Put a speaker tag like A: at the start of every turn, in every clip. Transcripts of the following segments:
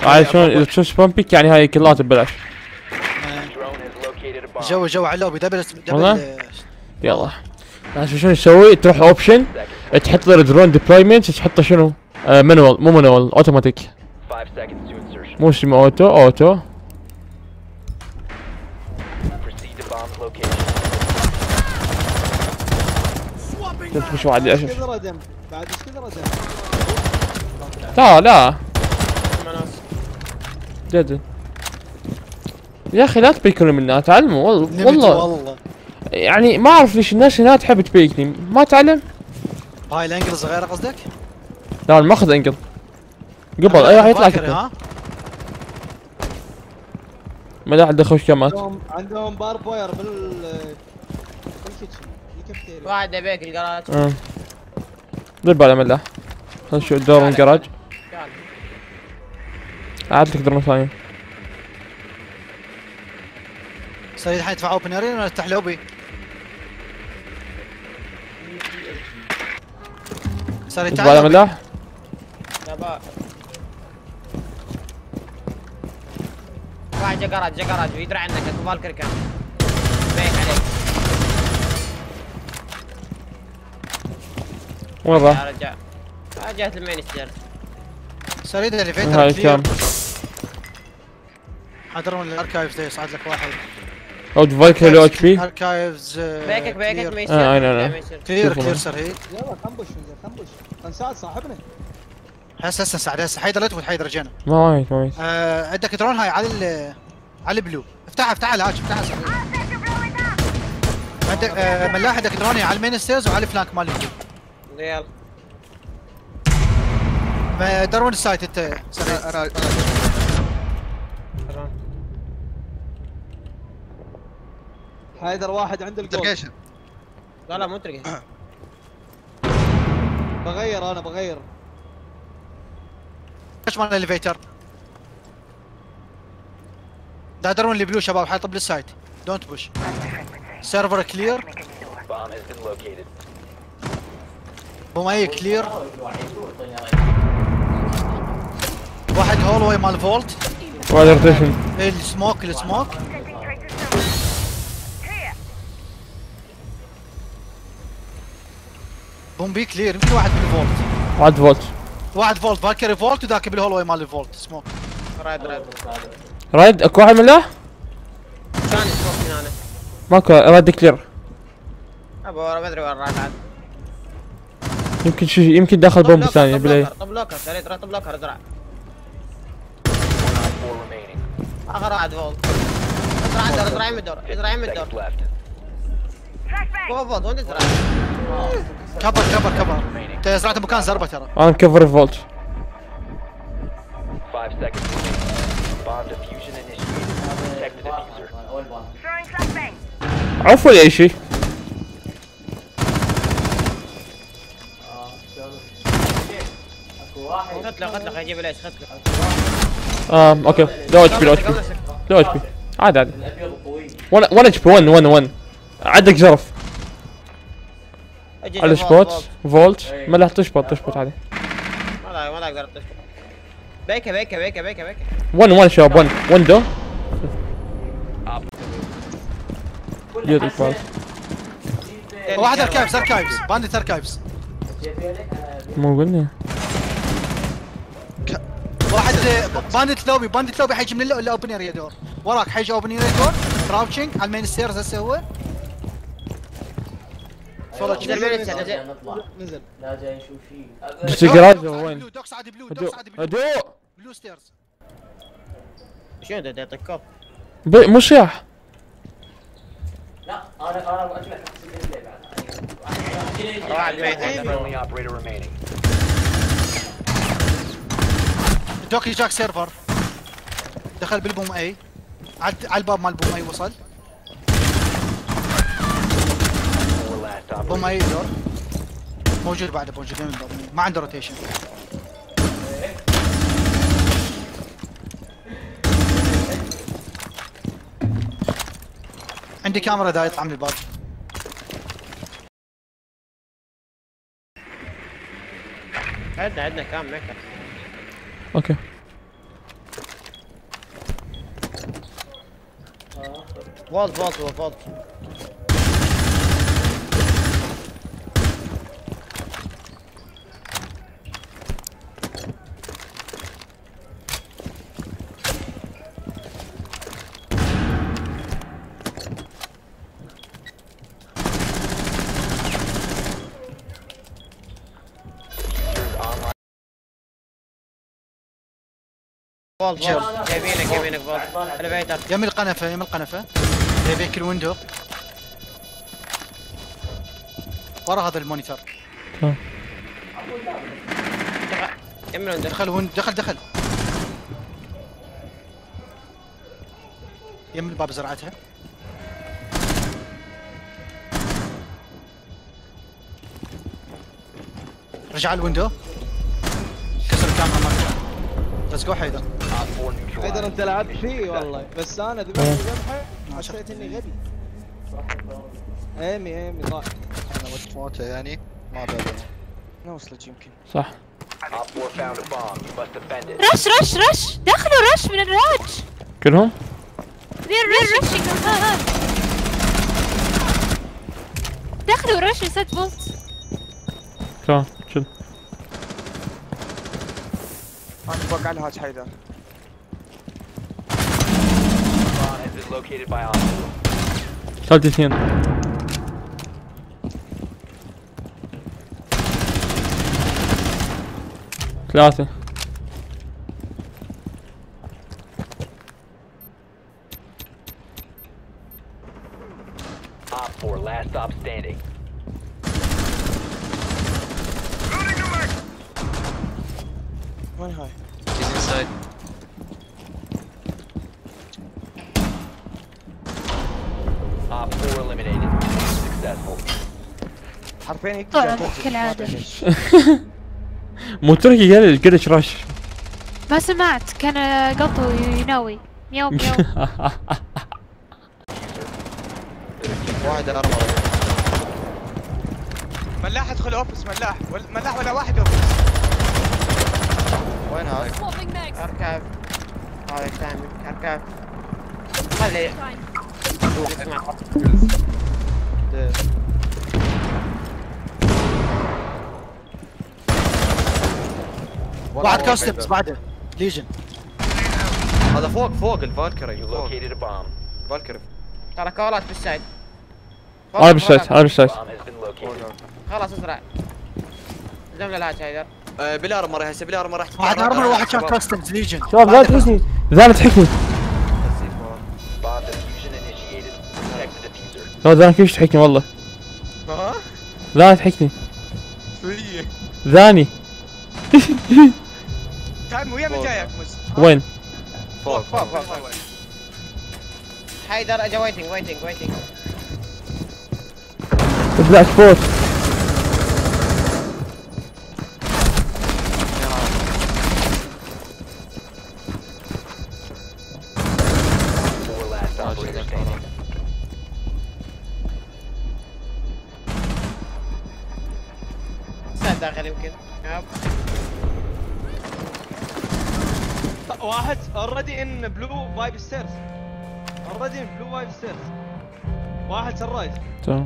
A: عاد شلون اذا تشوف سبام بيك يعني هاي كلات ببلاش.
B: جو على اللوبي دبل
A: والله؟ يلا عشان شنو تسوي؟ تروح اوبشن تحط له درون ديبلويمنت تحطه شنو؟ مانوال مو مانوال اوتوماتيك. مو اسمه اوتو. شوف مش واحد اشوف.
C: بعد ايش كثر ردم؟
A: لا جد يا اخي لا تبيكون منا تعلموا والله يعني ما اعرف ليش الناس هنا تحب تبيكني ما تعلم.
B: هاي الانجل صغيره قصدك؟
A: لا انا ماخذ انقل قبل اي واحد يطلع كذا. ما لا حد يخش كامات.
C: عندهم بارب واير بالكيتشن الكافتيريا.
D: واحد يبيك الجراج.
A: ضرب على ملاح. خلنا نشوف دور الجراج. عاد لك درون ثانية.
B: سيد حيدفع اوبن ارين ولا تفتح لوبي؟ سيد
A: ضرب على ملاح.
D: واحد جا جراج ويدري عنك اكو بالكركه. بيك عليك.
A: وين راح؟
D: يا رجال. جهة المين ستير.
B: سريد اللي فيتر
A: هاي كام؟
B: حضرون الاركايفز ده يصعد لك واحد.
A: او فايكر لو اتش بي.
B: اركايفز
D: بيكك ما يصير.
A: انا
B: كثير سريد.
C: يلا خنبش خنساعد صاحبنا.
B: هسه سعد هسه حيدر لا تفوت حيدر رجعنا.
A: ما ميت.
B: عندك درون هاي على البلو. افتحها الهاج افتحها سريع. عندك ملاح عندك درون على المين ستيرز وعلى الفلانك مال البلو.
D: يلا.
B: درون السايت انت سريع.
C: حيدر واحد عند الجول.
D: لا مو ترقى.
C: بغير
B: ايش مال الاليفيتر؟ درون اللي بلو شباب حيطب للسايت. دونت بوش. سيرفر كلير. بوماي كلير. واحد هول واي مال فولت.
A: واحد روتيشن.
B: السموك بومبي كلير يمكن واحد بالفولت. واحد فولت فالكري فولت وذاك بالهول واي مال الفولت سموك.
A: رايد اكو واحد من له؟
D: ثاني سموك من هنا.
A: ماكو رايد كلير.
D: ابو ما ادري وين راح عاد.
A: يمكن داخل بومب ثانية بلاي.
D: طب لوكر سريع طب لوكر ازرع. اخر واحد فولت. ازرع يم الدور. فوت وين تزرع؟
B: كفر انت زرعت مكان زربه ترى.
A: انا كفر فولت.
E: 5 seconds. Bomb diffusion initiated. Protect the diffuser.
A: عفوا ولا اي شيء؟
D: قتله يجيب ليش قتله.
A: اوكي لو اتش بي عادي 1 اتش بي 1 عندك جرف على سبوت فولت ما له تشبط عادي.
D: ما اقدر تشبط. بيكه
A: 1 شباب 1 دو يلا فاز.
B: واحد اركايفز بانديت اركايفز.
A: مو قلنا
B: واحد بانديت لوبي حيجي من الاوبن اريا دور. وراك حيجي اوبن اريا دور كراوتشنج على المين ستيرز هسه هو.
C: نزل
F: لا جاي نشوف شيء.
A: بس الجراج وين؟
B: دوكس عادي
A: هدوء
B: بلو ستيرز.
D: شنو ده يعطيك كوب؟
A: مو صياح.
F: لا انا اطلع
D: واحد ميت.
E: Only operator remaining.
B: دوكي جاك سيرفر دخل بالبوم اي على الباب مال بوم اي وصل. بوم اي دور موجود بعده موجودين ما عنده روتيشن. عندي كاميرا دا يطلع من الباب.
D: عندنا كام ميكر.
A: اوكي
D: فولت. جايبينك فولت. الفيتر.
B: يم القنفه جايبيك الويندو. ورا هذا المونيتور.
D: يم الويندو.
B: دخل يم الباب زرعتها. رجع الويندو. كسر الكاميرا مالته. ليتس جو حيدر.
C: حيدر انت لعبت فيه والله، بس انا ذبحه حسيت اني غبي. ايمي ضاع.
G: انا موته يعني ما بعرف.
C: ما وصلت يمكن.
A: صح.
H: رش دخلوا رش من الراج.
A: كلهم؟
H: they're rushing. دخلوا رش ريست فولت.
A: تمام شد.
I: انا بوقع على الهاج حيدر.
A: صارت 2. ثلاثة.
E: Op 4, last stop standing.
I: وين هاي؟
G: He's inside.
E: Op 4 eliminated. Successful.
I: حرفيا هيك
H: طبعا كالعادة.
A: مو تركي قال قدش رش.
H: ما سمعت كان قطو يناوي مياو.
G: واحد ارمر.
I: ملاح ادخل اوفيس ملاح ولا واحد اوفيس.
G: وين هذا؟
D: اركب. هذا ثاني اركب. خلي. اسمع.
B: واحد كاستمز بعده ليجن.
G: هذا فوق الفالكري.
E: You located a bomb.
G: فالكري.
D: ترى كولات في السايد.
A: هذا بالسايت.
E: Bomb has been located.
D: خلاص اسرع. زمن الهاج حيدر.
G: بلا ارمر هسه بلا ارمر.
B: واحد ارمر وواحد كان كاستمز ليجن.
A: شباب لا تحكني. ذا تحكني.
E: Bomb diffusion initiated. Protect the diffuser.
A: لا ذا كيف تحكني والله.
I: ها؟
A: لا تحكني.
I: شوية.
A: ذاني.
I: تعال ويا من جايك مس.
A: وين؟
G: فوق.
D: حيدر اجا ويتنج.
A: بلاك فوت.
D: سايد داخل يمكن.
C: واحد اوريدي ان بلو فايب ستيرز. واحد سراج.
A: تمام.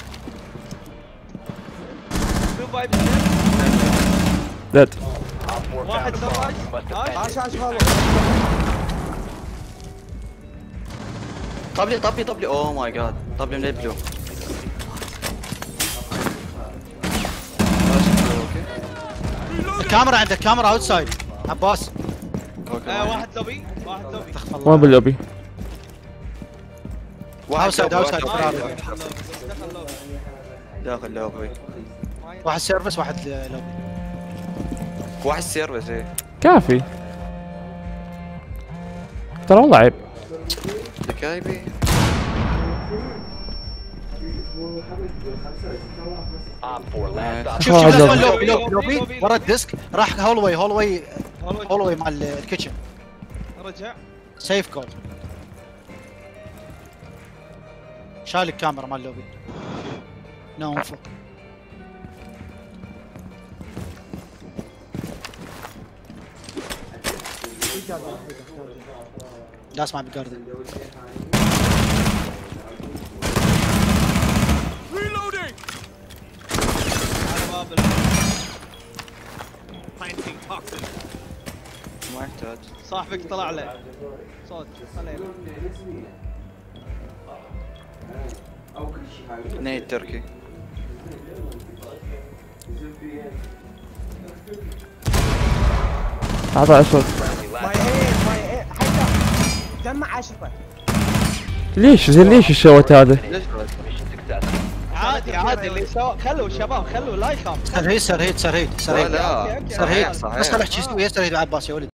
C: بلو فايب ستيرز.
A: ديد.
C: واحد سراج.
I: عاش والله.
G: طبلي اوه ماي جاد. طبلي من البلو.
B: الكاميرا عندك كاميرا اوتسايد عباس.
C: واحد لوبي.
A: وين باللوبي؟
B: اوتسايد
G: داخل لوبي.
B: واحد سيرفس واحد لوبي.
G: واحد سيرفس ايه.
A: كافي. ترى والله عيب.
G: دكايبي.
E: Op 4, last stop.
B: شوف لوبي ورا الديسك راح هولوي مال الكيتشن.
C: رجع.
B: سيف كول. شال الكاميرا مال اللوبي. نوم فوق. لا اسمع بالجاردن.
C: على باب
G: ما يحتاج.
C: صاحبك طلع له صوت خلينا.
G: نيت تركي.
A: اعطى اسود.
I: ماي ايه حتى جمع عشفه.
A: ليش زين ليش الشوت هذا؟
G: ليش
C: عادي اللي سوا خلوا الشباب خلوا لا يخاف.
B: سرهيد
G: لا
B: بس خل احكي ويا سرهيد عباس يا ولد.